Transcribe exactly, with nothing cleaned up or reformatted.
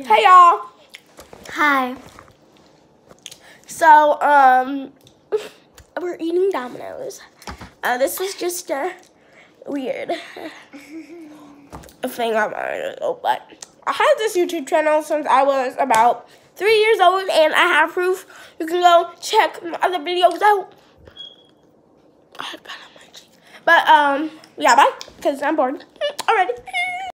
Hey y'all. Hi. So, um, we're eating Domino's. Uh, this was just a weird thing I wanted to do, but I had this YouTube channel since I was about three years old, and I have proof. You can go check my other videos out. I had blood on my cheek. But, um, yeah, bye, because I'm bored already.